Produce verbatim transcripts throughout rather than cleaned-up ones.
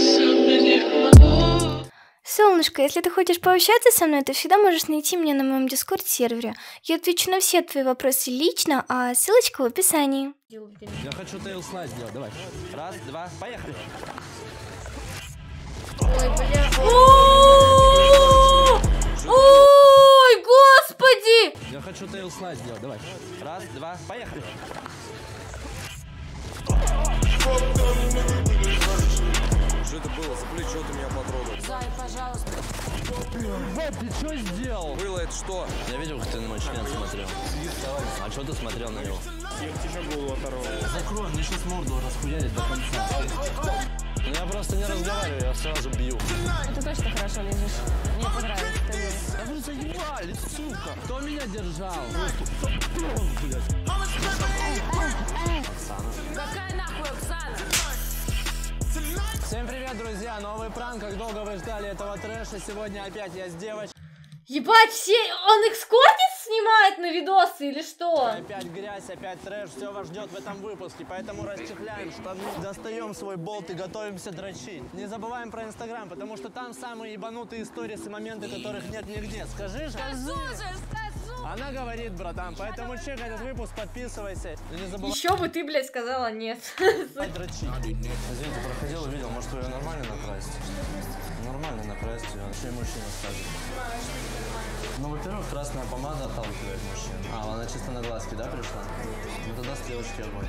Солнышко, если ты хочешь пообщаться со мной, то всегда можешь найти меня на моем дискорд-сервере. Я отвечу на все твои вопросы лично, а ссылочка в описании. Я хочу тейл слайд сделать, давай. Раз, два, поехали. Ой, бля. Ой, господи! Я хочу тейл слайд сделать, давай. Раз, два, поехали. Что это было? За плечо ты меня потрогал. Зай, пожалуйста. Вот ты что сделал? Было это что? Я видел, как ты на мой член смотрел. А что ты смотрел на него? Я тебе голову оторвал. Закрой, мне сейчас морду расхуярит до конца. Ну я просто не разговариваю, я сразу бью. Ты точно хорошо лежишь. Мне понравилось. Да вы заебали, сука! Кто меня держал? Какая нахуй Оксана? Всем привет, друзья! Новый пранк, как долго вы ждали этого трэша. Сегодня опять я с девочкой. Ебать, все... Он экскортниц снимает на видосы или что? Опять грязь, опять трэш, все вас ждет в этом выпуске, поэтому расчехляем штаны, достаем свой болт и готовимся дрочить. Не забываем про Инстаграм, потому что там самые ебанутые истории и моменты, которых нет нигде. Скажи же. Скажу же, скажу. Она говорит, братан, поэтому чекай этот выпуск, подписывайся. И не забывай. Еще бы ты, блядь, сказала нет. Дрочить. Извините, проходил, увидел, может вы ее нормально накрасить? Нормально накрасить ее, еще и мужчина скажет. Ну, во-первых, красная помада отталкивает мужчин. А, она чисто на глазки, да, пришла? Ну, тогда стрелочки огонь.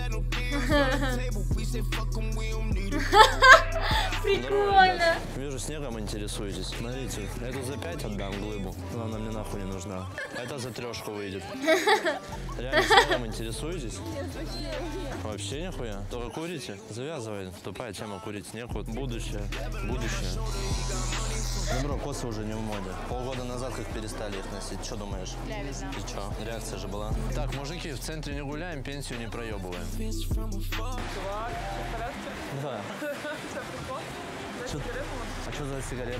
Прикольно. Вижу, снегом интересуетесь. Смотрите, эту за пять отдам глыбу. Но она мне нахуй не нужна. Это за трешку выйдет. Реально снегом интересуетесь? Вообще нихуя? Только курите? Завязывай. Тупая тема курить снег. Вот будущее. Будущее. Ну, бро, косы уже не в моде. Полгода назад как перестали их носить. Что думаешь? Правильно. И что? Реакция же была. Так, мужики, в центре не гуляем, пенсию не проебываем. Да. Чё, а что за сигареты?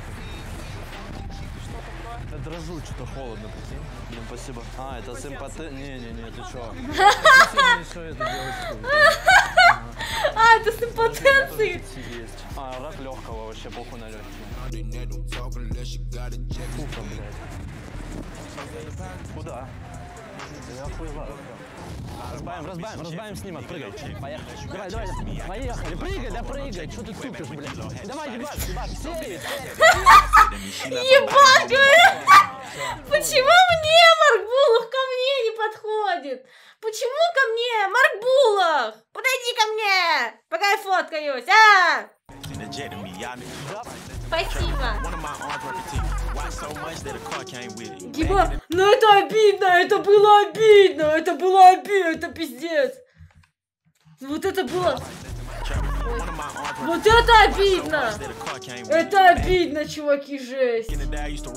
Я дрожу, что-то холодно, прикинь. Блин, спасибо. А, это симпатия. Не-не-не, ты чё? Еще это девочка. А, это с импотенцией. А, рак легкого, вообще похуй на легкие. Фука, блядь. Куда? Я охуеваю. Разбавим, разбавим, разбавим снимок, прыгай. Поехали. Давай, давай, поехали. Прыгай, да прыгай. Что ты тупишь, блядь? Давай, ебать, ебать, серии. Ебать, говорю. Почему мне Марк Булах ко мне не подходит? Почему ко мне? Марк Булах, подойди ко мне, пока я фоткаюсь, а? Спасибо. Ебать, ну это обидно, это было обидно, это было обидно, это пиздец. Вот это было... Ой. Вот это обидно! Это обидно, чуваки, жесть! Ты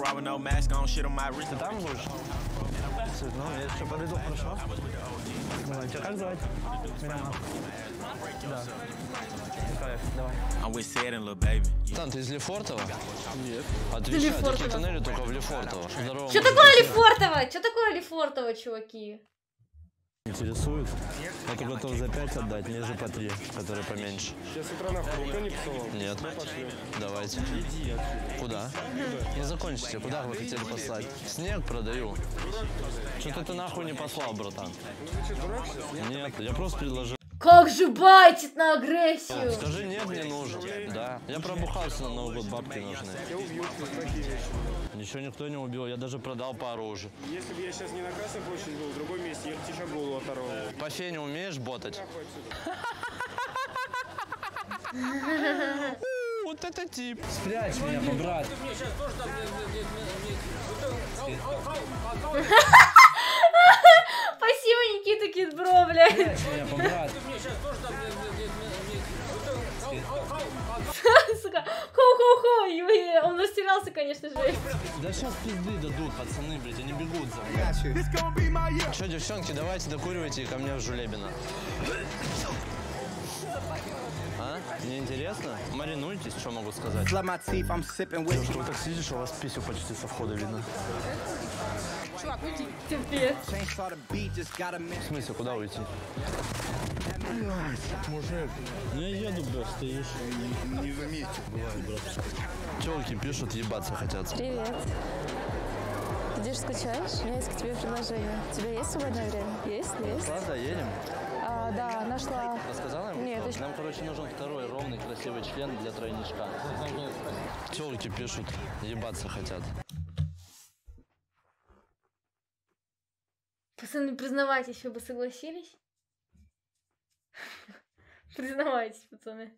там будешь? Ну, я еще подойду, хорошо? Давай, тебя как звать? Меня. Да. Давай. Тан, ты из Лефортово? Нет. Отвечай, такие тоннели только в Лефортово. Здорово. Что такое Лефортово? Что такое Лефортово, чуваки? Интересует? Я только готов за пять отдать, ниже по три, которые поменьше. Сейчас с утра нахуй никто не писал? Нет. Давайте. Иди отсюда. Куда? Не закончите, куда вы хотели послать? Снег продаю. Что-то ты нахуй не послал, братан. Ты что, дурак сейчас? Нет, я просто предложил. Как же байтит на агрессию! Скажи, нет, мне нужен. Да. Я пробухался на Новый год, бабки нужны. Я убью, такие вещи. Ничего никто не убил, я даже продал пару уже. Если бы я сейчас не на Красной площади был, в другом месте, я бы тебе сейчас голову оторвал. По фене умеешь ботать? Вот это тип. Спрячь меня, мой брат. Спасибо, Никита Кидбро, блядь. Спрячь меня, мой брат. Сука, хоу-хоу-хоу. Он растерялся, конечно же. Да сейчас пизды дадут, пацаны, блядь, они бегут за мной. Че, девчонки, давайте докуривайте ко мне в Жулебино. А? Не интересно? Маринуйтесь, что могу сказать. Девушка, вы так сидишь, а у вас писю почти со входа видно. Чувак, уйди. Терпец. В смысле, куда уйти? Мужик, ну я еду, бля, стоишь. Не, не заметил. Бывает, братушка. Телки пишут, ебаться хотят. Привет. Ты где же скучаешь? У меня есть к тебе предложение. У тебя есть свободное время? Есть? Есть? Правда, едем? А, да, нашла. Рассказала ему? Нет, что? еще- Нам, короче, нужен второй ровный, красивый член для тройничка. Телки пишут, ебаться хотят. Пацаны, признавайтесь, вы бы согласились? Признавайтесь, пацаны.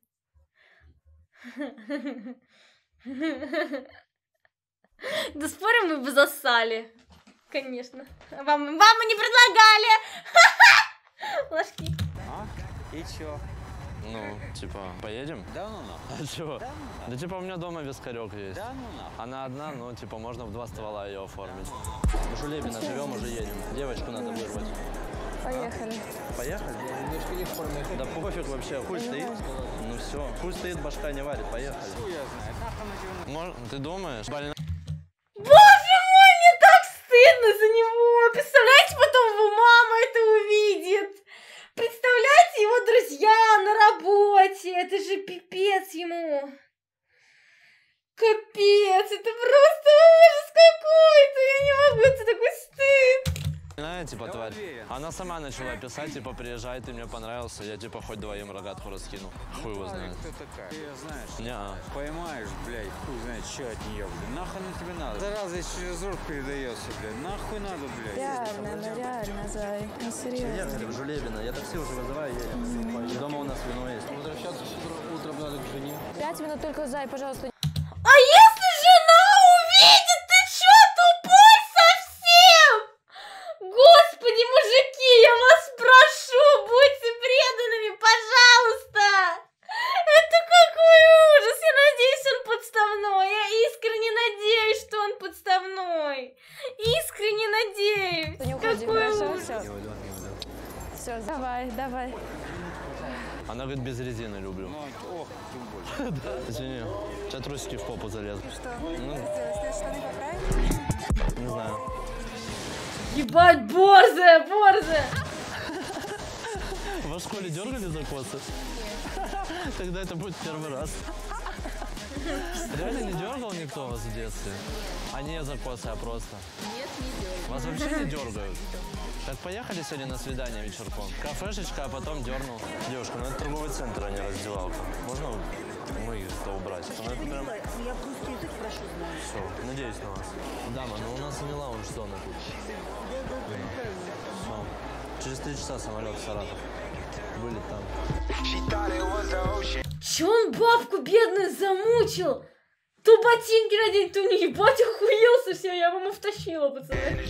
Да спорим, мы бы засали. Конечно. Вам, вам мы не предлагали. Ложки. А? И чё? Ну, типа, поедем? Да ну нахуй. А чего? Да ну нахуй. Да типа у меня дома вискарек есть. Да ну нахуй. Она одна, но типа можно в два ствола ее оформить. В Жулебино живем, уже едем. Девочку надо вырвать. Поехали. Поехали? Да пофиг вообще, хуй стоит. Ну все, хуй стоит, башка не варит, поехали. Хуй я знаю. Нахуй на тебя. Мож- Ты думаешь? Блин, Боже мой, мне так стыдно за него. Представляете, потом его мама это увидит. Представляете, его друзья на работе. Это же пипец ему. Капец, это просто ужас какой-то. Я не могу, это такой стыд. Знаешь, типа, Я тварь. уверен. Она сама начала писать, типа, приезжай, ты мне понравился, я типа хоть двоим рогатку раскину. Хуй его знает. Кто такая? Ты ее знаешь? Неа. Поймаешь, блядь, хуй знает, что от нее, блядь. Нахуй на тебе надо? Зараза через рук передается, блядь. Нахуй надо, блядь. Реально, ну реально, Зай. Ну серьезно. Ехали в Жулебино, я такси уже вызываю, едем. Дома у нас вино есть. Возвращаться утром надо к жене. Пять минут только, Зай, пожалуйста. А если жена увидит, ты чё, тупой совсем? Господи, мужики, я вас прошу, будьте преданными, пожалуйста. Это какой ужас. Я надеюсь, он подставной. Я искренне надеюсь, что он подставной. Искренне надеюсь. Не уходи, Какой хорошо, ужас. все. Все, давай, давай. Она говорит, без резины люблю. Ну, ох, тем больше. Извини, сейчас трусики в попу залезут. Что? Ну, Сделать штаны поправить? не знаю. Ебать, борзая, борзая. Вас в школе дергали за косы? Тогда это будет первый раз. Реально не дергал никто вас в детстве? А не за косы, а просто? Нет, не дергал. Вас вообще не дергают? Так поехали сегодня на свидание вечерком. Кафешечка, а потом дернул. Девушка, ну это торговый центр, а не раздевалка. Можно мы их-то убрать? Ну, это прям... Я просто язык прошу знать. Все, надеюсь на вас. Дама, ну у нас не лаунж-зона тут. Все. Через три часа самолет в Саратов. Были там. Че он бабку бедную замучил? То ботинки надень, то не ебать, охуел совсем, я бы ему втащила, пацаны.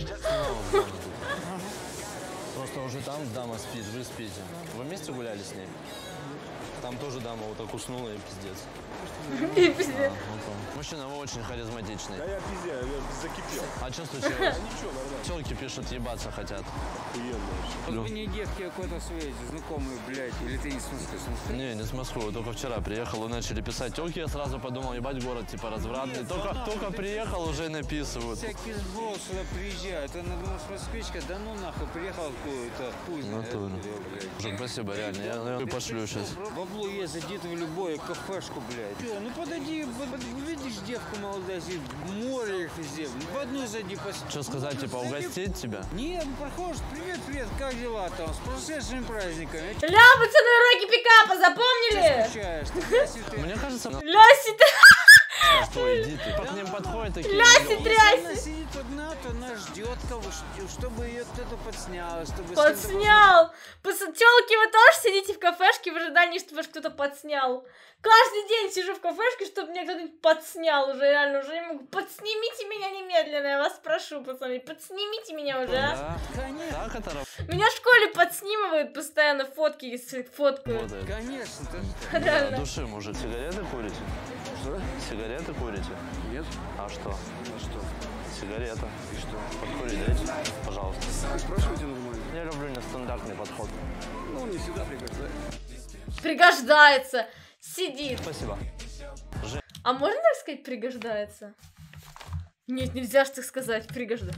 Просто уже там дама спит, вы спите. Вы вместе гуляли с ней? Там тоже дама вот так уснула и пиздец. И пиздец. А, вот он. Мужчина, вы очень харизматичный. Да я пиздец, я закипел. А что случилось? Ничего, нормально. Телки пишут, ебаться хотят. Охуенно вообще. Вот вы не девки какой-то своей знакомые, блядь. Или ты не с Москвы, с Москвы? Не, не с Москвы, только вчера приехал и начали писать телки, я сразу подумал, ебать, город типа развратный. Только, только приехал, уже написывают. Всякий сброд сюда приезжает. Он думал, что москвичка, да ну нахуй, приехал какую-то хуй знает Натурно. откуда, блядь. Мужик, спасибо, реально, я, я пошлю сейчас. Бабло есть, зайди ты в любую кафешку, блядь. Чё, ну подойди, под- под- видишь девку молодая, сидит, море их везде. В одну зайди, посиди. Что сказать, типа, угостить тебя? Нет, ну проходишь, привет, привет, как дела там, с прошедшими праздниками. Чё Ля, пацаны, уроки пикапа, запомнили? скучаешь? Ты, если ты- Мне кажется, на... Ляси, что, иди ты. По ним подходят такие. Ляси, «Алло». Если она тряси. сидит одна, то она ждет кого, чтобы ее кто-то подснял, чтобы... с кем-то Подснял. Телки, вы тоже сидите в кафешке в ожидании, чтобы вас кто-то подснял. Каждый день сижу в кафешке, чтобы меня кто-нибудь подснял уже, реально, уже не могу. Подснимите меня немедленно, я вас прошу, пацаны, подснимите меня уже, а. Да, Конечно, так это работает. Меня в школе подснимывают постоянно, фотки, если фоткают. конечно, ты что? Да, Реально. души, мужик. Сигареты курите? Что? Сигареты курите? Нет? А что? А что? Сигарета. И что? Подкурить дайте, пожалуйста. Вы спрашиваете нормально? Я люблю нестандартный подход. Ну, не всегда пригождается. Пригождается. Сидит. Спасибо. А можно так сказать пригождается? Нет, нельзя ж так сказать, пригожда.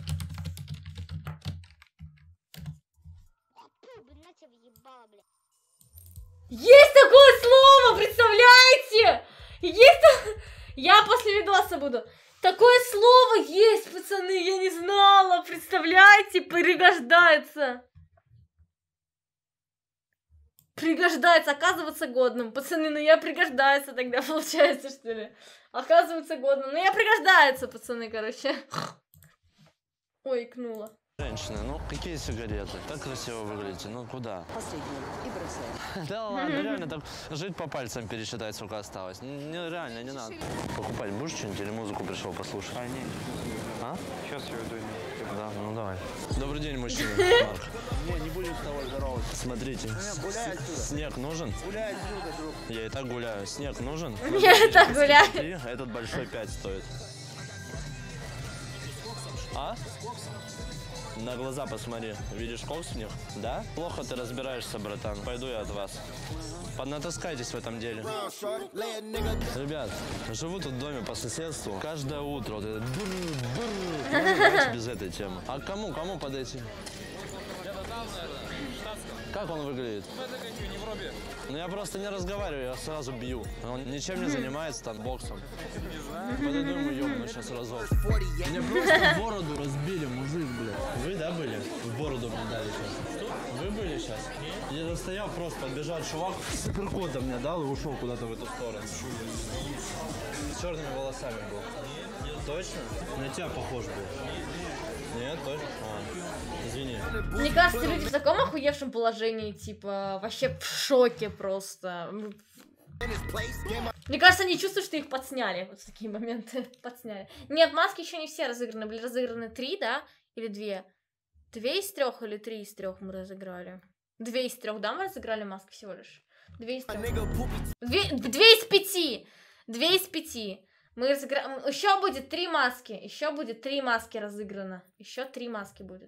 Есть такое слово, представляете? Есть... Я после видоса буду. Такое слово есть, пацаны, я не знала, представляете? Пригождается. Пригождается, оказывается годным. Пацаны, ну я пригождается тогда, получается, что ли? Оказывается годным. Ну я пригождается, пацаны, короче. Ой, икнула. Женщины, ну какие сигареты? Так красиво выглядите, ну куда? Последнюю. И бросаем. Да ладно, реально так жить по пальцам пересчитать, сколько осталось. Не, реально, не надо. Покупать будешь что-нибудь или музыку пришел послушать? А, нет. А? Сейчас я иду. Да, ну давай. Добрый день, мужчина. Марк. Не, не будем с тобой здороваться. Смотрите, Гуляй отсюда. снег нужен? Гуляй отсюда, друг. Я и так гуляю. Снег нужен? Я и так гуляю. три, этот большой пять стоит. А? На глаза посмотри. Видишь кокс в них? Да? Плохо ты разбираешься, братан. Пойду я от вас. Поднатаскайтесь в этом деле. Ребят, живу тут в доме по соседству. Каждое утро вот это бррр, бррр. Ну, давайте без этой темы. А к кому? Кому подойти? Как он выглядит? Ну я просто не разговариваю, я сразу бью. Он ничем не занимается там боксом. Подойду ему ёбну сейчас разок. Мне просто бороду разбили, мужик, блядь. Вы, да, были? В бороду мне дали сейчас. Вы были сейчас? Я стоял просто, подбежал чувак, суперкота мне дал и ушел куда-то в эту сторону. С черными волосами был. Точно? На тебя похож был. Нет, точно? А, извини. Мне кажется, люди в таком охуевшем положении, типа, вообще в шоке просто. Мне кажется, они чувствуют, что их подсняли. Вот в такие моменты подсняли. Нет, маски еще не все разыграны. Были разыграны три, да? Или две? Две из трех или три из трех мы разыграли? Две из трех, да, мы разыграли маски всего лишь? Две из трех. Две, две из пяти. Две из пяти. Мы разыграем. Еще будет три маски. Еще будет три маски разыграно. Еще три маски будет.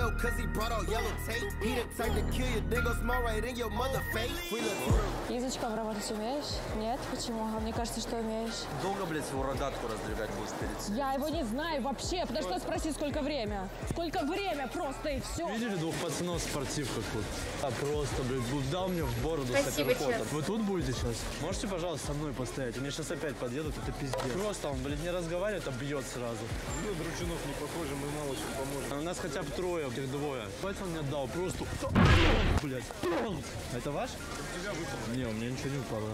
Язычком работать умеешь? Нет? Почему? А мне кажется, что умеешь. Долго, блядь, свою рогатку раздвигать будешь перед собой? Я его не знаю вообще. Подожди, спроси, сколько время. Сколько время просто и все. Видели двух пацанов в спортивках тут? А просто, блядь, дал мне в бороду с апперкотом. Вы тут будете сейчас? Можете, пожалуйста, со мной постоять? Они сейчас опять подъедут, это пиздец. Просто он, блядь, не разговаривает, а бьет сразу. Ну, дручунов не похоже, мы мало чем поможем. У нас хотя бы трое, их двое. Хватит он мне дал, просто... Блядь. Это ваш? Тебя выпало. Не, у меня ничего не упало.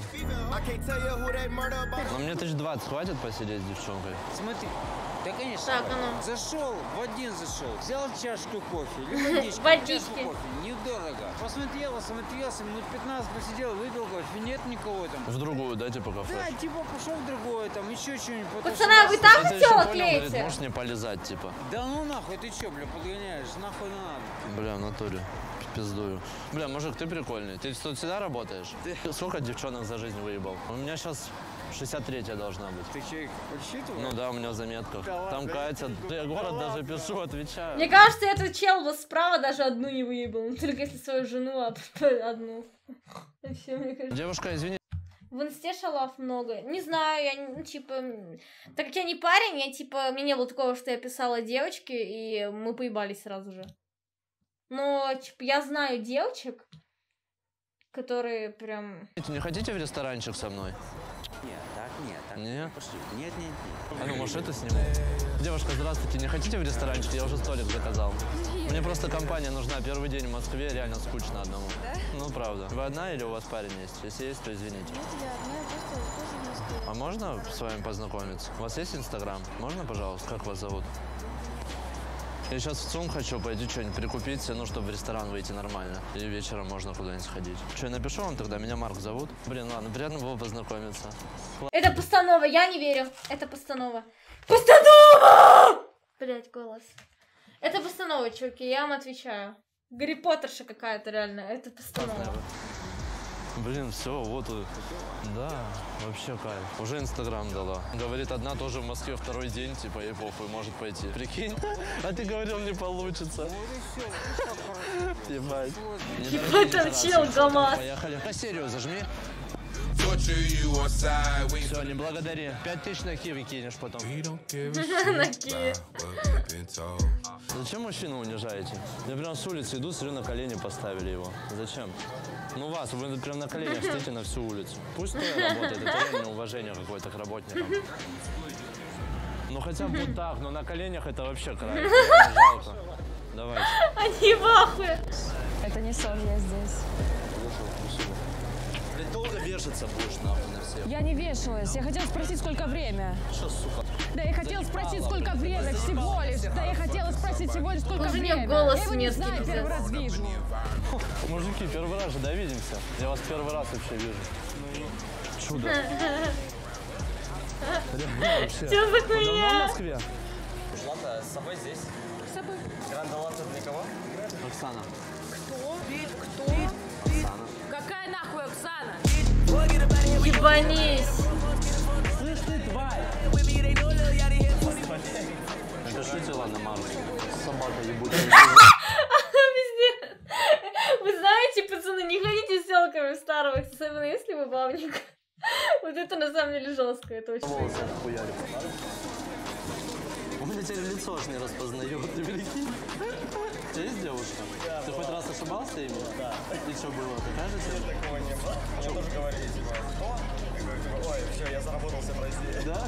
Но мне тысяч двадцать хватит посидеть с девчонкой? Смотри, да, конечно. Так, а ну. Зашел, в один зашел, взял чашку кофе, или водички, Водички. чашку кофе, недорого. Посмотрел, осмотрелся, минут пятнадцать посидел, выпил кофе, нет никого там. В другую, дайте по кафе. Да, типа пошел в другое, там еще что-нибудь. Пацаны, а вы там Это еще хотела понял, клеите? говорит, можешь не полезать, типа. Да ну нахуй, ты че, бля, подгоняешь, нахуй не надо. Бля, в натуре. Пиздую. Бля, мужик, ты прикольный. Ты тут всегда работаешь? Ты сколько девчонок за жизнь выебал? У меня сейчас шестьдесят третья должна быть. Ты че, их подсчитывал? Ну да, у меня в заметках. Да Там ладно? Катя, да я город Да даже ладно? пишу, отвечаю. Мне кажется, этот чел вот справа даже одну не выебал. Ну, только если свою жену, а одну. И все, мне кажется. Девушка, извини. В инсте шалав много. Не знаю, я, ну, типа... Так как я не парень, я, типа, мне не было такого, что я писала девочке, и мы поебались сразу же. Но, типа, я знаю девочек, которые прям... Не хотите в ресторанчик со мной? Нет, так нет. Так Нет? пошли. Нет, нет, нет. А ну, может, это сниму? Девушка, здравствуйте, не хотите в ресторанчик? Я уже столик заказал. Мне просто компания нужна. Первый день в Москве, реально скучно одному. Да? Ну, правда. Вы одна или у вас парень есть? Если есть, то извините. Нет, я одна, я просто тоже в Москве. А можно с вами познакомиться? У вас есть Инстаграм? Можно, пожалуйста? Как вас зовут? Я сейчас в ЦУМ хочу пойти что-нибудь прикупить, ну, чтобы в ресторан выйти нормально. И вечером можно куда-нибудь сходить. Что, я напишу вам тогда? Меня Марк зовут. Блин, ладно, приятно было познакомиться. Это постанова, я не верю. Это постанова. Постанова! Блять, голос. Это постанова, чуваки, я вам отвечаю. Гарри Поттерша какая-то реально, это постанова. Блин, все, вот. Да, вообще кайф. Уже Инстаграм дала. Говорит, одна тоже в Москве второй день, типа, ей похуй, может пойти. Прикинь? А ты говорил, не получится. Ебать. Ебать, там чел, ГАМАЗ. Поехали. А серию зажми. Все, не благодари. Пять тысяч на киви кинешь потом. На киви. Зачем мужчину унижаете? Я прям с улицы иду, смотрю, на колени поставили его. Зачем? Ну вас, вы прям на коленях стоите на всю улицу. Пусть стоя работает, это реально уважение какое-то к работникам. Ну хотя бы вот так, но на коленях это вообще край. Жалко. Давайте. Они в ахуе. Это не сон, я здесь. Ты долго вешаться будешь нахуй на всех? Я не вешалась. Я хотела спросить, сколько время. Что, сука? Да я хотела спросить, сколько время всего лишь. Да я хотела спросить всего лишь, сколько Уже время. мне голос Я его не мерзкий, знаю, пиздец. первый раз вижу. Мужики, первый раз же, да, видимся? Я вас первый раз вообще вижу. Чудо. Реально вообще. Что за Вы давно в хуйня? Москве? Ладно, с собой здесь. С собой. Гранд-Ланс тут никого? Оксана. Кто? Кто? Оксана. Какая нахуй Оксана? Ебанись. Слышь ты, тварь! Напишите, ладно, маму. Собака ебучая. Пиздец. Вы знаете, пацаны, не ходите с селками в Starbucks, особенно если вы бабник. Вот это на самом деле жестко, это очень Волосы прикольно. хуярит. У меня теперь лицо аж не распознает, ты великий. У тебя есть девушка? Ты хоть раз ошибался ими? Да. И что было? Такая же тебе? Такого не было. Мне тоже говорили, типа, кто? Ой, все, я заработался в России. Да?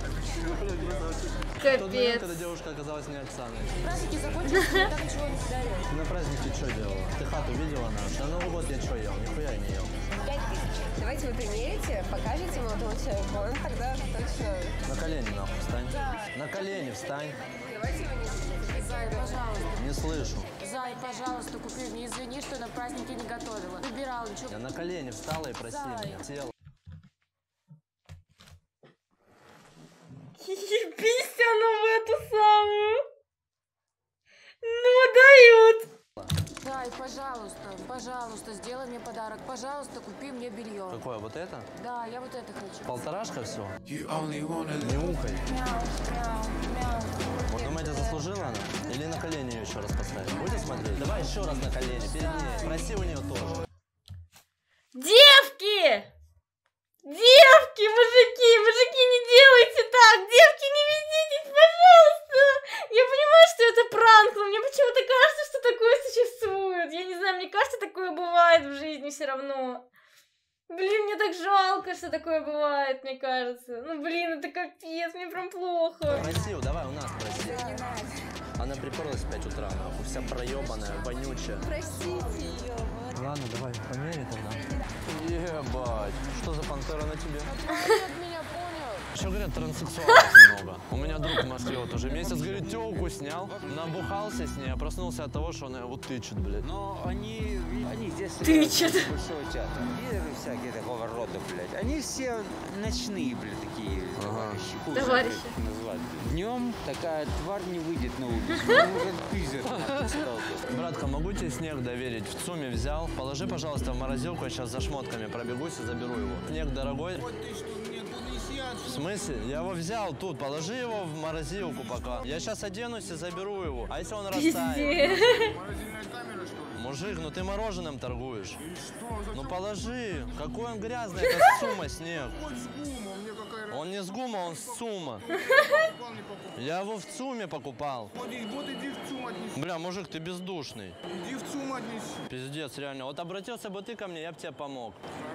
Капец. Когда девушка оказалась не Оксаной. Праздники закончились, я так ничего не подарил. Ты на празднике что делала? Ты хату видела нашу? На Новый год я что ел? Нихуя не ел. Давайте вы примерите, покажете молодому человеку, он тогда точно... На колени нахуй встань. На колени встань. Давайте вы не... Зай, пожалуйста. Не слышу. Зай, пожалуйста, купи мне. Извини, что на празднике не готовила. Выбирала, ничего. Я на колени встала и проси Зай. меня. Тело. Ебись оно в эту самую. Ну, дают. Зай, пожалуйста, пожалуйста, сделай мне подарок. Пожалуйста, купи мне белье. Какое, вот это? Да, я вот это хочу. Полторашка все? Не ухай. Вот думаете, заслужила она? Или на колени ее еще раз поставить? Будете смотреть? Давай еще раз на колени, перед ней. Проси у нее тоже. Девки! Девки, мужики, мужики, не делайте так! Девки, не ведитесь, пожалуйста! Я понимаю, что это пранк, но мне почему-то кажется, что такое существует. Я не знаю, мне кажется, такое бывает в жизни все равно. Блин, мне так жалко, что такое бывает, мне кажется. Ну, блин, это капец, мне прям плохо. Проси, давай у нас проси. Она приперлась в пять утра, нахуй, вся проебанная, вонючая. Простите ее. Ладно, давай, померяй тогда. Ебать, что за пантера на тебе? От меня понял. Еще говорят, транссексуалов много. У меня друг в Москве вот уже месяц, говорит, телку снял, набухался с ней, а проснулся от того, что она его тычет, блядь. Но они, они здесь... Тычет. Большого чата. И всякие такого рода, блядь. Они все ночные, блядь, такие товарищи. Хуй знает, Товарищи. как их назвать. Днем такая тварь не выйдет на улицу. Он уже пиздец. Братка, могу тебе снег доверить? В ЦУМе взял. Положи, пожалуйста, в морозилку, я сейчас за шмотками пробегусь и заберу его. Снег дорогой. В смысле? Я его взял тут, положи его в морозилку пока. Я сейчас оденусь и заберу его. А если он растает? Пиздец. Мужик, ну ты мороженым торгуешь. Ну положи. Какой он грязный, это с ЦУМа снег. Он не с ГУМа, он с ЦУМа. Я его в ЦУМе покупал. Бля, мужик, ты бездушный. Иди в ЦУМ отнеси. Пиздец, реально. Вот обратился бы ты ко мне, я бы тебе помог.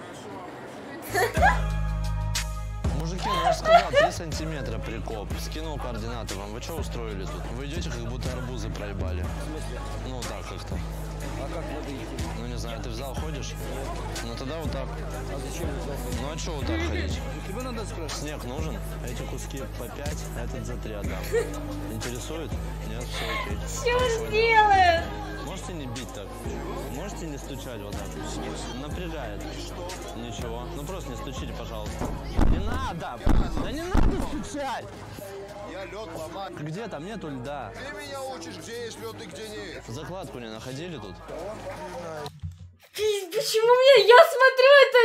Мужики, ну я же сказал, три сантиметра прикоп. Скинул координаты вам. Вы что устроили тут? Вы идете, как будто арбузы проебали. Ну так как-то. А как надо идти? Ну не знаю, ты в зал ходишь? Ну тогда вот так. А зачем это? Ну а что вот так ходить? Тебе надо спрашивать. Снег нужен? Эти куски по пять, этот за три отдам. Интересует? Нет, все окей. Что он делает? Можете не бить так? Можете не стучать вот так? Напрягает. Ничего. Ну просто не стучите, пожалуйста. Не надо! Да не надо стучать! Я лед ломаю. Где там нету льда? Ты меня учишь, где есть лед и где нет. Закладку не находили тут? Пиздец, почему мне... Я смотрю это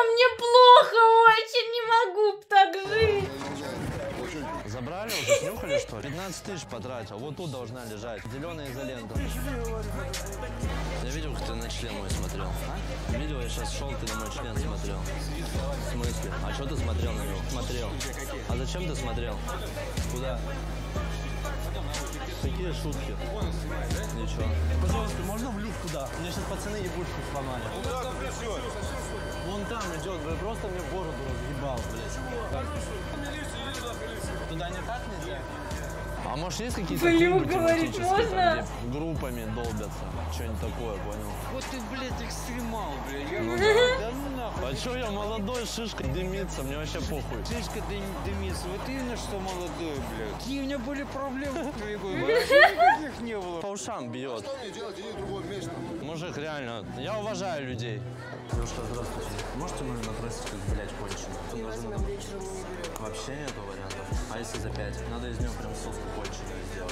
видео, мне плохо очень, не могу так жить. Забрали уже, снюхали что? пятнадцать тысяч потратил. Вот тут должна лежать. Зеленая изолента. Я видел, как ты на член мой смотрел. А? Видел, я сейчас шел, ты на мой член смотрел. В смысле? А что ты смотрел на него? Смотрел. А зачем ты смотрел? Куда? Какие шутки? Ничего. Пожалуйста, можно в люк туда? Мне сейчас пацаны ебучку сломали. Вон там идет, вы просто мне бороду разъебал, блядь. Туда никак нельзя? А может есть какие-то Блин, говорить можно? Где группами долбятся? Что-нибудь такое, понял? Вот ты, блядь, экстремал, блядь. Я Ну говорю, да. да ну нахуй. А чё я молодой, шишка дымится, мне вообще похуй. Шишка дым- дымится, вот именно что молодой, блядь. Какие у меня были проблемы в твоей голове? Вообще никаких не было. По ушам бьет. Что мне делать? Иди в другое место. Мужик, реально, я уважаю людей. Девушка, здравствуйте. Можете мою накрасить, как, блядь, конченую? Возьмем вечером не берем. Вообще нету вариантов. А если за пять? Надо из нее прям соску конченую сделать.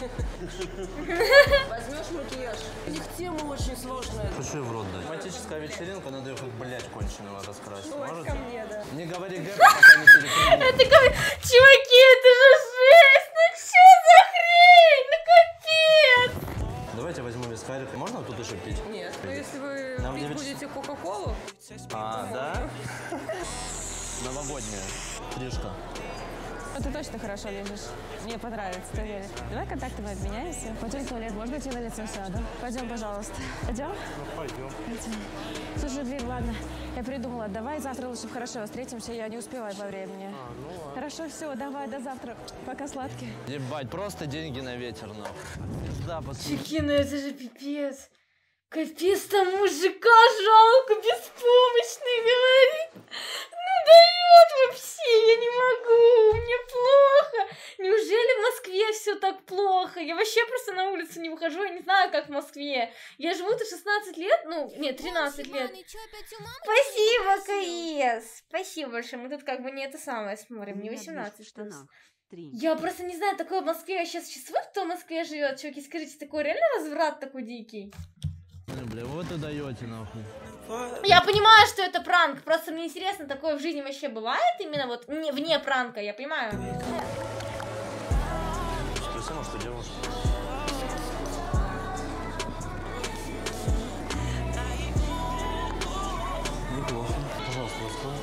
Возьмешь макияж. Их тема очень сложная. Пиши в рот дай. Романтическая вечеринка, надо ее хоть, блядь, конченую раскрасить. Ну, это Можете? ко мне, да. Не говори гэп, пока не перепрыгнешь. Это как... Чуваки, это же жесть! Ну что за хрень? Ну капец! Давайте возьму вискарик. Можно тут еще пить? Нет. Ну если вы Нам пить девять- будете кока-колу, А, да? Новогодняя. Стрижка. Ну, ты точно хорошо лежишь. Мне понравится, ты веришь. Давай контакты мы обменяемся. Пойдем в туалет, можно идти на лицо сяду? Пойдем, пожалуйста. Пойдем? Ну, пойдем. Пойдем. Слушай, блин, ладно. Я придумала, давай завтра лучше хорошо встретимся, я не успеваю по времени. А, ну ладно. Хорошо, все, давай, до завтра. Пока, сладкий. Ебать, просто деньги на ветер, нахуй. Пизда, пацаны. Чеки, ну это же пипец. Капец, там мужика жалко, беспомощный, говорит. Ну дает вообще, я не могу, мне плохо. Неужели в Москве все так плохо? Я вообще просто на улицу не выхожу, я не знаю, как в Москве. Я живу тут шестнадцать лет, ну, нет, тринадцать лет. Спасибо, КС. Спасибо большое, мы тут как бы не это самое смотрим, не восемнадцать штук. Я просто не знаю, такое в Москве, я сейчас счастлив, кто в Москве живет, чуваки, скажите, такой реально разврат такой дикий? Бля, вот и даете, нахуй. Я понимаю, что это пранк, просто мне интересно, такое в жизни вообще бывает, именно вот не, вне пранка, я понимаю. Спроси, может, что делаешь? Неплохо. Пожалуйста,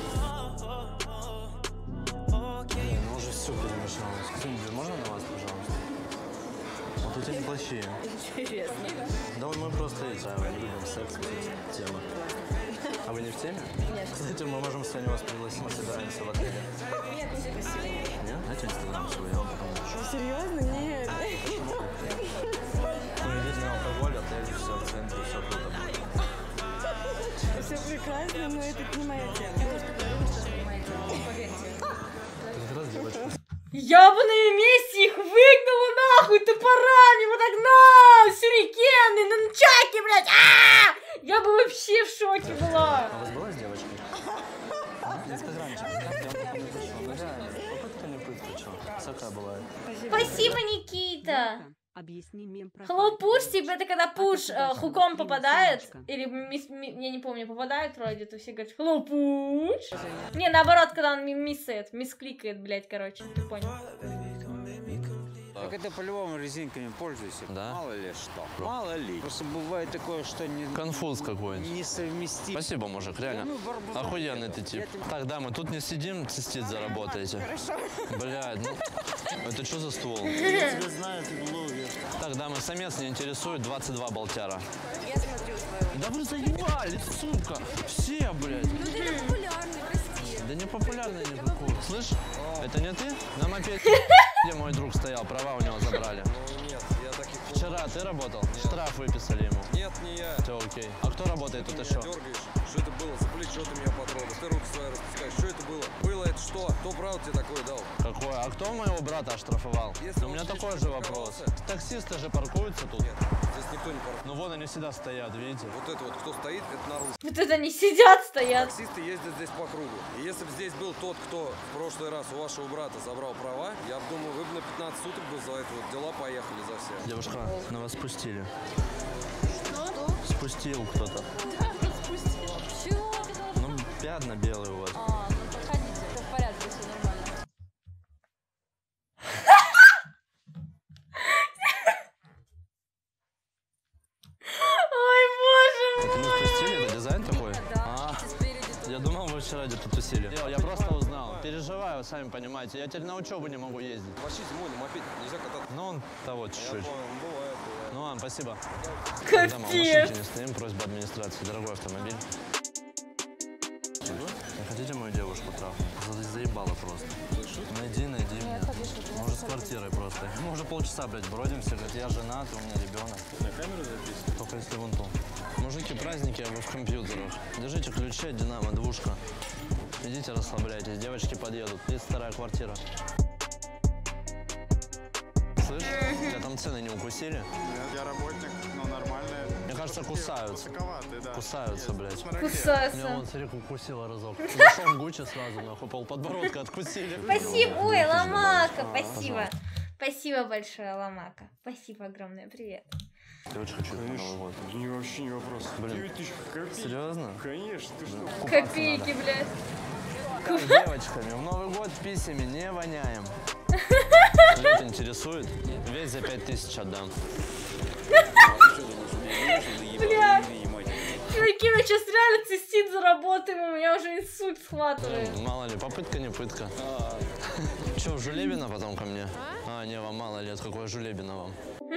раскрой. Блин, ну уже все перемешалось. Кто-нибудь можно на вас, пожалуйста? Вот эти плохие. интересно. Да вот мы просто эти, а, любим секс, вот эти темы. А вы не в теме? Нет. Кстати, мы можем сегодня вас пригласить, мы собираемся в отеле. Нет, спасибо. Нет? Знаете инстаграм свой, я вам потом напишу. Серьезно? Нет. Ну, единственный алкоголь, отель, все в центре, все круто будет. Все прекрасно, но это не моя тема. Как раз девочка. Я бы на ее месте их выгнала нахуй топорами, вот так на, сюрикены, нунчаки, блядь, а Я бы вообще в шоке была. А у вас была с девочкой? Инстаграмчик. Я вам потом напишу. Ну реально, попытка не пытка, чё. Всякая бывает. Спасибо, Никита. Объясни мем про Hello Push, типа это когда пуш э, хуком попадает, или мисс, ми, я не помню, попадает вроде, то все говорят Hello Push. Не, наоборот, когда он ми- миссает, мискликает, блядь, короче, ты понял. Так это по-любому резинками пользуйся. Да? Мало ли что. Мало ли. Просто бывает такое, что не... Конфуз какой-нибудь. Несовместимо. Спасибо, мужик, реально. Ну, барбузон. Охуенный ты тип. Так, да, мы тут не сидим, цистит заработаете. Блядь, ну... Это что за ствол? Я тебя знаю, ты блогер. Так, да, мы самец не интересует, двадцать два болтяра. Я смотрю твою. Да вы заебали, сука! Все, блядь. Ну ты не популярный, прости. Да не популярный никакой. Слышь, это не ты? На мопеде, где мой друг стоял, права у него забрали. Ну нет, я таких... Вчера ты работал? Штраф выписали ему. Нет, не я. Все окей. А кто работает тут Ты еще? меня дергаешь. Что это было? За плечо ты меня потрогаешь. Ты руки свои распускаешь. Что это было? Было это что? Кто брал тебе такое дал? Какое? А кто моего брата оштрафовал? Если У меня он такой слишком же вопрос. парковался. Таксисты же паркуются тут. Нет, здесь никто не паркует. Ну вон они всегда стоят, видите? Вот это вот, кто стоит, это наружу. Вот это они сидят, стоят. Таксисты ездят здесь по кругу. И если бы здесь был тот, кто в прошлый раз у вашего брата забрал права, я бы думаю, вы бы на пятнадцать суток бы за это вот дела поехали за все. Девушка, на вас спустили. Что? Спустил кто-то. Чего? Ну, пятна белые у вас. А, ну подходите, все в порядке, все нормально. Дел, я просто узнал. Переживаю, сами понимаете. Я теперь на учебу не могу ездить. Вообще зимой на мопеде нельзя кататься. Ну, он того чуть-чуть. Бывает, бывает. Ну ладно, спасибо. Капец. Когда мы в машинке не стоим, просьба администрации. Дорогой автомобиль. Не хотите мою девушку трахнуть? За- Заебало просто. Найди, найди меня. Может, с квартирой просто. Мы уже полчаса, блядь, бродимся. Говорит, я женат, у меня ребенок. На камеру записывать? Только если вон ту. Мужики, праздники, а вы в компьютерах. Держите ключи от Динамо, двушка. Идите, расслабляйтесь. Девочки подъедут. тридцать вторая квартира. Слышь, тебя там цены не укусили? Нет, я работник, но нормальная. Мне кажется, кусаются. Высоковатые, да. Кусаются, блядь. Смотря где. Меня Кусаться. вон, смотри, укусила разок. Зашел в Гуччи сразу, нахуй, пол подбородка откусили. Спасибо, ой, Ломака, А, спасибо. Спасибо большое, Ломака. Спасибо огромное, привет. Я очень хочу на Новый год. Не, вообще не вопрос. Блин. девять тысяч копеек. Серьезно? Конечно, ты что? Копейки, блядь. С девочками. В Новый год писями не воняем. Лёд интересует? Весь за пять тысяч отдам. Бля. Чуваки, мы сейчас реально цистит заработаем, у меня уже инсульт схватывает. Ну, мало ли, попытка не пытка. Че, Жулебина потом ко мне? А, не, вам мало лет, какое Жулебина вам?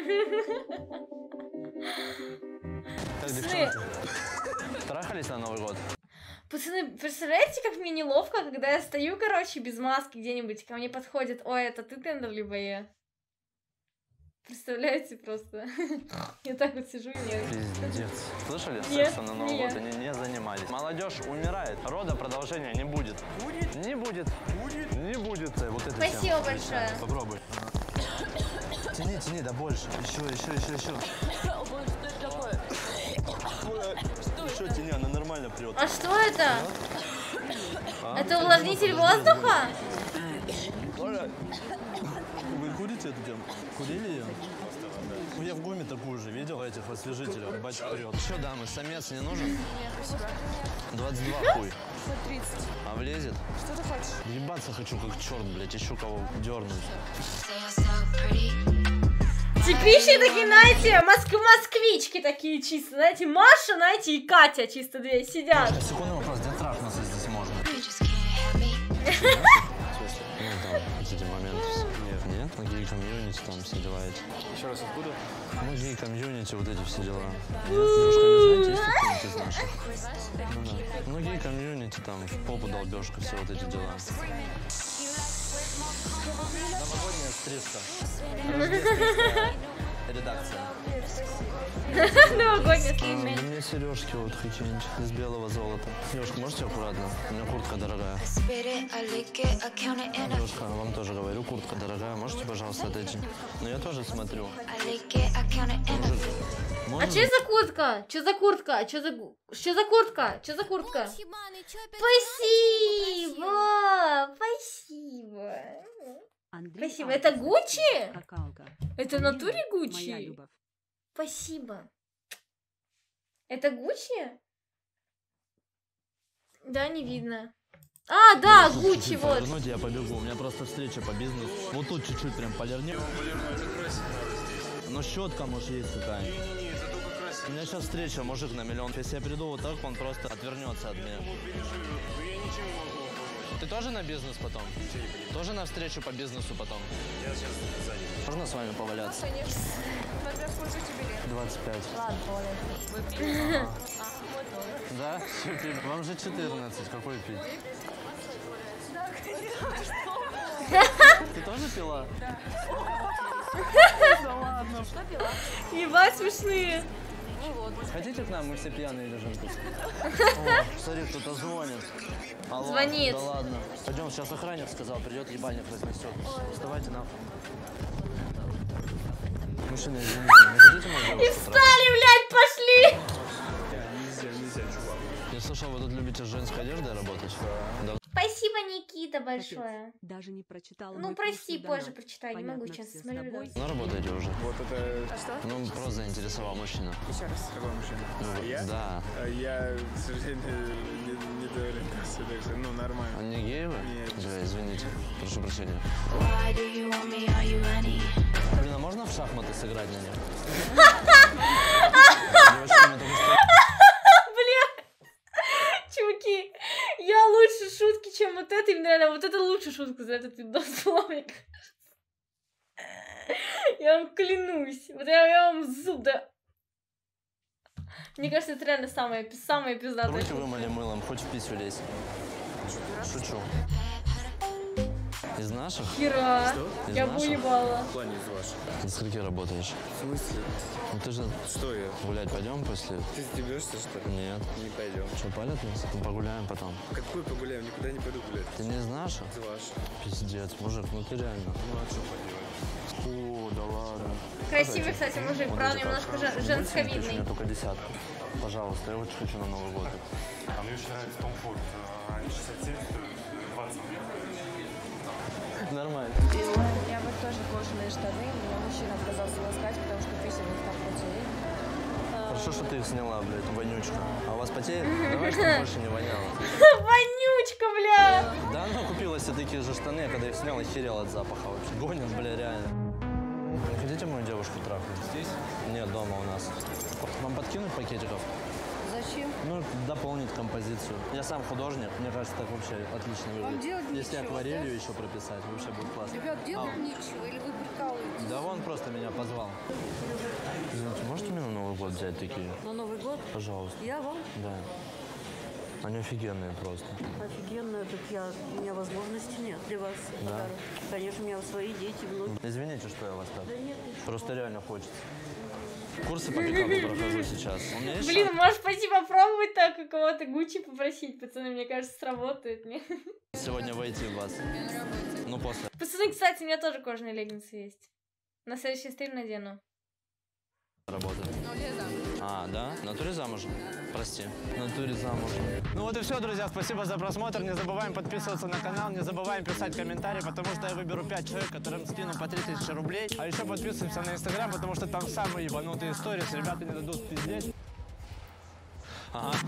Так, девчонки, трахались на Новый год? Пацаны, представляете, как мне неловко, когда я стою, короче, без маски где-нибудь, ко мне подходит, ой, это ты, Тендер, либо я? Представляете просто? Я так вот сижу и не... Пиздец. Слышали? Нет, Сексом на Новый не год я. они не занимались. Молодежь умирает. Рода продолжения не будет. Будет? Не будет. Будет? Не будет. Вот это Спасибо всем. большое. Попробуй. Тяни, тяни, да больше. Еще, еще, еще, еще. Еще тяни, она нормально прет. А что это? А? Это увлажнитель воздуха? Вы курите эту тему? Курили ее? Ну, я в ГУМе такую же видел, этих освежителей. Батя прет. Че, дамы, самец не нужен? Нет, спасибо. двадцать два хуй. тридцать. А влезет? Что ты хочешь? Ебаться хочу как черт, блядь, еще кого дернуть. Типичные такие, знаете, моск москвички такие чисто, знаете, Маша, знаете, и Катя чисто две сидят. Секундный вопрос, где трахнуться здесь можно? Ну там, эти моменты. Нет, нет, на гей-комьюнити там все дела эти. Еще раз, откуда? Ну, гей-комьюнити, вот эти все дела. Девушка, не знаете, есть кто-нибудь из наших? Ну да. Ну, гей-комьюнити, там, в попу долбежка, все вот эти дела. Новогодняя стрижка. Редакция. Новогодняя А, мне сережки вот какие-нибудь из белого золота. Девушка, можете аккуратно? У меня куртка дорогая. Девушка, вам тоже говорю, куртка дорогая. Можете, пожалуйста, отойти? Ну, я тоже смотрю. Мужик, А можно? что за куртка? Что за куртка? Что за... Что за куртка? Что за куртка? Спасибо! Спасибо! Спасибо. Это Гуччи? Это в натуре Гуччи? Спасибо. Это Гуччи? Да, не видно. А, да, Гуччи, вот. Повернуть, я побегу. У меня просто встреча по бизнесу. Вот тут чуть-чуть прям полирнее. Но щетка, может, есть такая. У меня сейчас встреча, мужик на миллион. Если я приду вот так, он просто отвернется от меня. Ты тоже на бизнес потом? Тоже на встречу по бизнесу потом? Я сейчас сзади. Можно с вами поваляться? Конечно. Тогда сколько тебе лет? двадцать пять. Ладно, Ага. Да? Вам же четырнадцать. Какой пить? Ты тоже пила? Да. Да ладно. Что пила? Ебать, смешные. Ну вот. Хотите к нам? Мы все пьяные лежим тут. О, смотри, кто-то звонит. Алло, Звонит. Да ладно. Пойдем, сейчас охранник сказал, придет, ебальник разнесет. Вставайте нахуй. Мужчина, извините, не хотите мою девушку? И встали, блядь, пошли! Нельзя, нельзя, чувак. Я слышал, вы тут любите с женской одеждой работать? Да. Спасибо, Никита, большое. Даже не прочитала. Ну, прости, позже прочитаю, не могу сейчас, смотрю видос. Ну, работаете уже. Вот это... А что? Ну, просто заинтересовал мужчина. Еще раз. Какой мужчина? Ну, А я? Да. А я, к сожалению, не, не до ориентации, так что, ну, нормально. А не геи вы? Нет. Да, извините. Прошу прощения. Блин, а можно в шахматы сыграть на них? Бля, чуваки, я лучше шутки, чем чем вот это, именно реально, вот это лучшая шутка за этот видос была, мне кажется. Я вам клянусь. Вот я, я вам зуб, да. Мне кажется, это реально самая, самая пиздатая Руки шутка. вымыли мылом, хоть в писю лезь. Шучу. Из наших? Хера. Из Я бы наших? уебала. В плане из ваших. До скольки работаешь? В смысле? Ну ты же Что я? гулять пойдем после? Ты стебешься, что ли? Нет. Не пойдем. Что, палят нас? Мы погуляем потом. Какой погуляем? Никуда не пойду гулять. Ты не из наших? Из ваших. Пиздец, мужик, ну ты реально. Ну а что поделать? О, да ладно. Красивый, кстати, мужик, Вот правда, это немножко как? жен- Больше женсковидный. мне только десятку. Пожалуйста, я очень хочу на Новый год. А мне очень нравится Том Форд. Они шестьдесят семь, двадцать. Нормально. У меня вот тоже кожаные штаны, меня мужчина отказался ласкать, потому что писем их там потеет. Хорошо, что ты их сняла, блядь, вонючка. А у вас потеет? Давай, чтобы больше не воняло. Вонючка, бля! Да, она купила себе такие же штаны, я когда их снял, охерел от запаха вообще. Гонят, бля, реально. Не хотите мою девушку трахнуть? Здесь? Нет, дома у нас. Вам подкинуть пакетиков? Зачем? Ну, дополнить композицию. Я сам художник, мне кажется, так вообще отлично выглядит. делать Если нечего, акварелью да? еще прописать, вообще будет классно. Ребят, делать А, нечего, или вы прикалываетесь? да он просто меня позвал. Извините, можете мне на Новый год взять такие? На Новый год? Пожалуйста. Я вам? Да. Они офигенные просто. Офигенно, так я, у меня возможности нет для вас. Да. подарок. Конечно, у меня свои дети, внуки. Извините, что я вас так. Да нет, Просто реально хочется. Курсы по пикапу прохожу сейчас. У меня есть Блин, шанс можешь пойти попробовать так у кого-то Гуччи попросить, пацаны, мне кажется, сработает, не? сегодня войти в вас. Ну, после. Пацаны, кстати, у меня тоже кожаные леггинсы есть. На следующий стрим надену. Работает. А, да? В натуре замужем? Прости. В натуре замужем. Ну вот и все, друзья. Спасибо за просмотр. Не забываем подписываться на канал. Не забываем писать комментарии, потому что я выберу пять человек, которым скину по три тысячи рублей. А еще подписываемся на Инстаграм, потому что там самые ебанутые истории. Ребята не дадут пиздеть. Ага.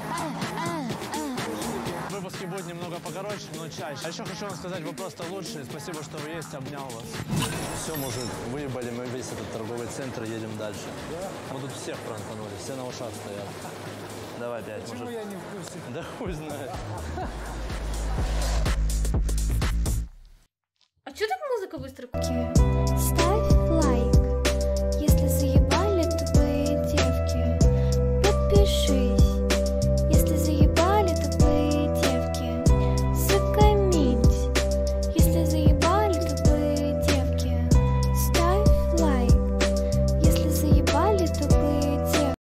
Выпуски будут немного покороче, но чаще. А еще хочу вам сказать, вы просто лучшие. Спасибо, что вы есть. Обнял вас. Все, мужик, выебали мы весь этот торговый центр, едем дальше. Мы тут всех пранканули, все на ушах стоят. Давай пять, мужик. Почему я не в курсе? Да хуй знает. А чё так музыка быстро? Ставь